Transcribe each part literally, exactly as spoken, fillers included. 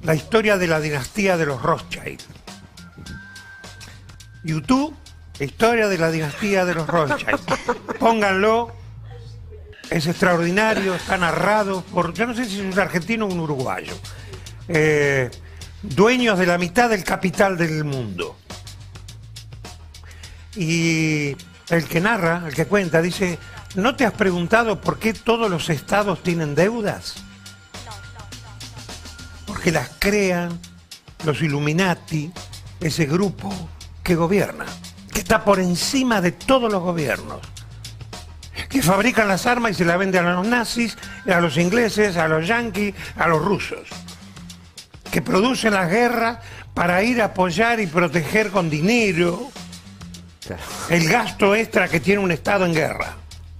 la historia de la dinastía de los Rothschild. YouTube, historia de la dinastía de los Rothschild. Pónganlo, es extraordinario, está narrado por, yo no sé si es un argentino o un uruguayo, eh, dueños de la mitad del capital del mundo. Y el que narra, el que cuenta, dice, ¿no te has preguntado por qué todos los estados tienen deudas? Porque las crean los Illuminati, ese grupo que gobierna, que está por encima de todos los gobiernos, que fabrican las armas y se las venden a los nazis, a los ingleses, a los yanquis, a los rusos, que producen las guerras para ir a apoyar y proteger con dinero el gasto extra que tiene un Estado en guerra.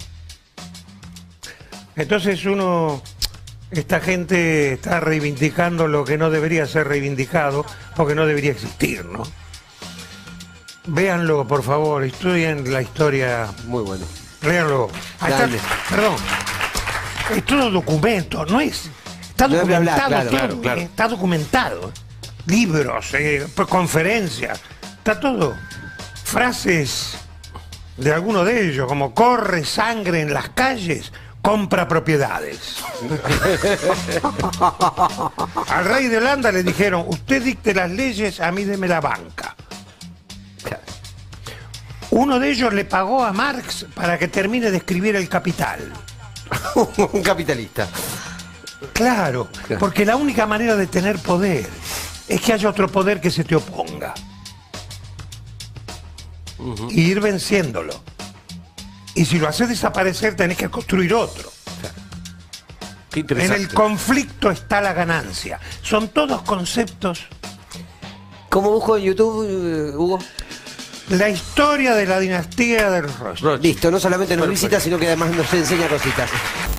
Entonces uno, esta gente está reivindicando lo que no debería ser reivindicado, porque no debería existir, ¿no? Véanlo, por favor, estudien la historia. Muy bueno. Léanlo. Ahí está, perdón. Es todo documento, no es. Está No debe documentado, hablar, claro, todo, claro, claro. está documentado. Libros, eh, conferencias, está todo. Frases de alguno de ellos, como corre sangre en las calles, compra propiedades. Al rey de Holanda le dijeron, usted dicte las leyes, a mí deme la banca. Uno de ellos le pagó a Marx para que termine de escribir El Capital. Un capitalista. Claro, porque la única manera de tener poder es que haya otro poder que se te oponga. Uh-huh. Y ir venciéndolo. Y si lo haces desaparecer, tenés que construir otro. Qué interesante. En el conflicto está la ganancia. Son todos conceptos. ¿Cómo busco en YouTube, Hugo? La historia de la dinastía de los Rothschild. Listo, no solamente nos visita, sino que además nos enseña cositas.